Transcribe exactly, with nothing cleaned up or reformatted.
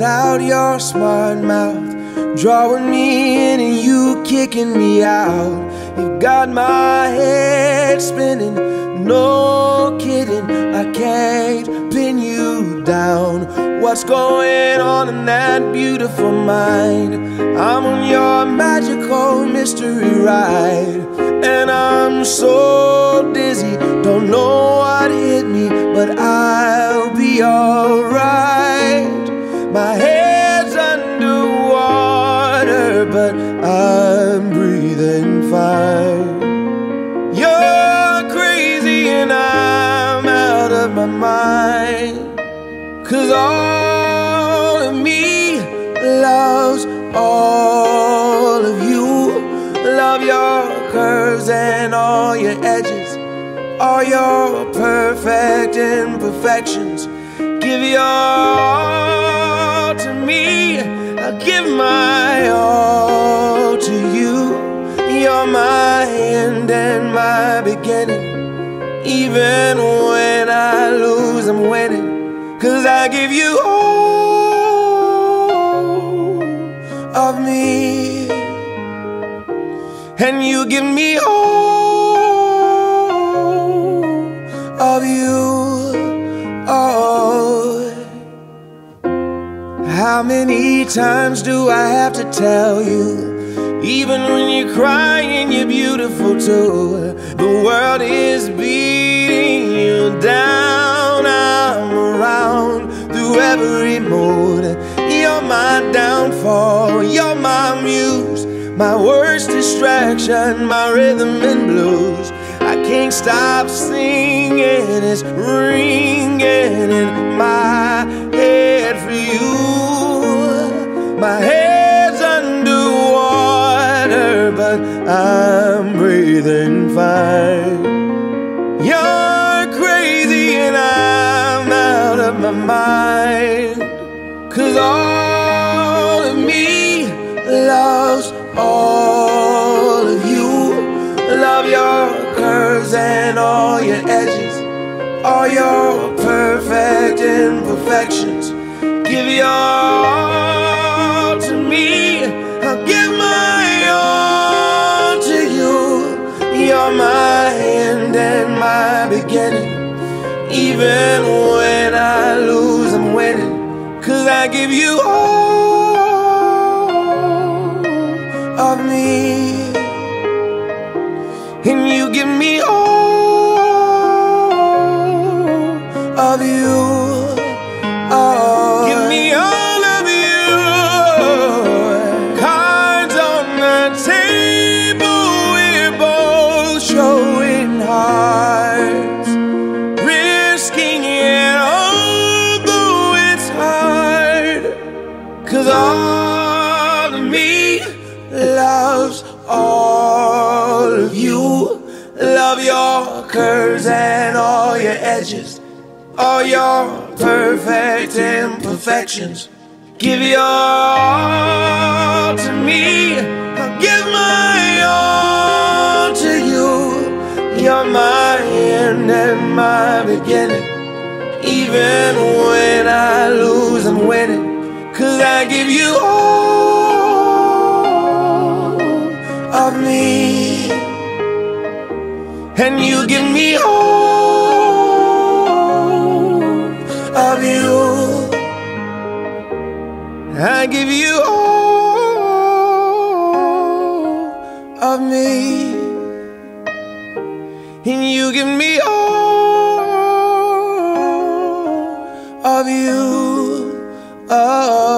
without your smart mouth, drawing me in and you kicking me out. You got my head spinning, no kidding, I can't pin you down. What's going on in that beautiful mind? I'm on your magical mystery ride, and I'm so dizzy, don't know what hit me, but I'll be alright. My head's underwater, but I'm breathing fine. You're crazy and I'm out of my mind, 'cause all of me loves all of you. Love your curves and all your edges, all your perfect imperfections. Give your all to me, I'll give my all to you. You're my end and my beginning. Even when I lose, I'm winning, 'cause I give you all of me, and you give me all of you. Oh, how many times do I have to tell you? Even when you're crying, you're beautiful too. The world is beating you down. I'm around through every mood. You're my downfall, you're my muse, my worst distraction, my rhythm and blues. I can't stop singing, it's ringing in my head for you. My head's underwater, but I'm breathing fine. You're crazy and I'm out of my mind, 'cause all of me loves all of you. Love your curves and all your edges, all your perfect imperfections. Give your all to me, I'll give my all to you. You're my end and my beginning. Even when I lose, I'm winning, 'cause I give you all of me, and you give me all of you. Oh, give me all of you. Cards on the table, we're both showing hearts, risking it although it's hard, 'cause all of me loves all of you. Love your curves and all your edges, all your perfect imperfections. Give your all to me, I'll give my all to you. You're my end and my beginning. Even when I lose, I'm winning, 'cause I give you all of me, and you give me all of you. I give you all of me, and you give me all of you. Oh.